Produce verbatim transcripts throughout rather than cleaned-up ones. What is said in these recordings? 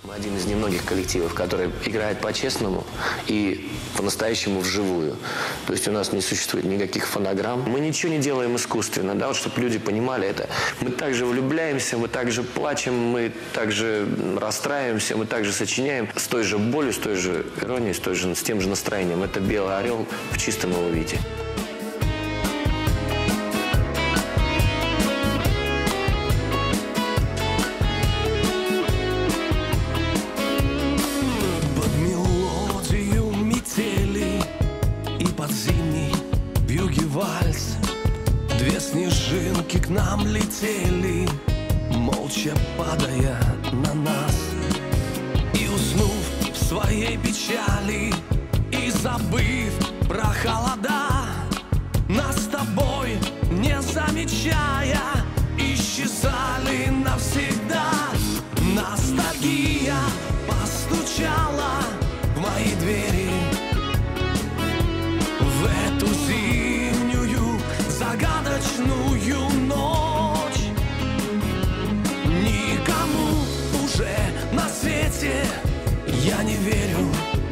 Мы один из немногих коллективов, который играет по-честному и по-настоящему вживую. То есть у нас не существует никаких фонограмм. Мы ничего не делаем искусственно, да, вот, чтобы люди понимали это. Мы также влюбляемся, мы также плачем, мы также расстраиваемся, мы также сочиняем с той же болью, с той же иронией, с, той же, с тем же настроением. Это «Белый орел» в чистом его виде. Под зимний бюги-вальс две снежинки к нам летели, молча падая на нас. И уснув в своей печали и забыв про холода, нас с тобой не замечая исчезали навсегда. Ностальгия постучала в мои двери. В эту зимнюю загадочную ночь никому уже на свете я не верю.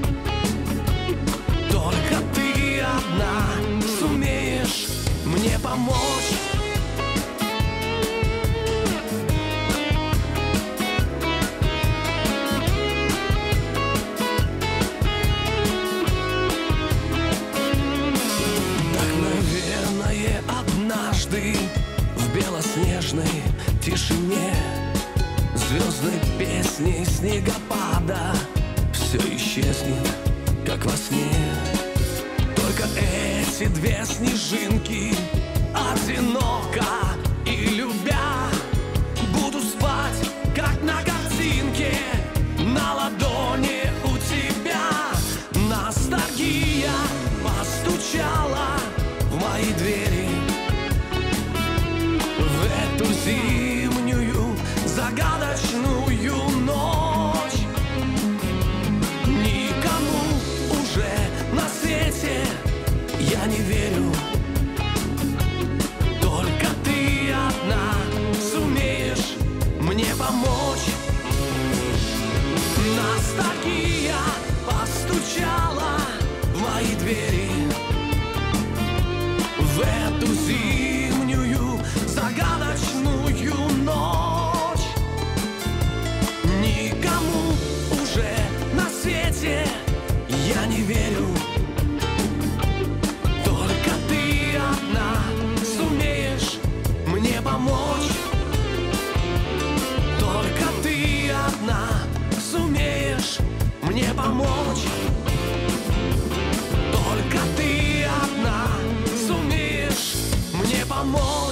Только ты одна сумеешь мне помочь. В белоснежной тишине звездной песней снегопада все исчезнет, как во сне. Только эти две снежинки одиноко и любя буду спать, как на картинке на ладони у тебя. Ностальгия постучала в мои двери. В эту зимнюю загадочную ночь никому уже на свете я не верю. Только ты одна сумеешь мне помочь. Ностальгия постучала в мои двери. В эту зимнюю загадочную ночь никому уже на свете я не верю. Только ты одна сумеешь мне помочь. Только ты одна сумеешь мне помочь. Только ты одна сумеешь мне помочь.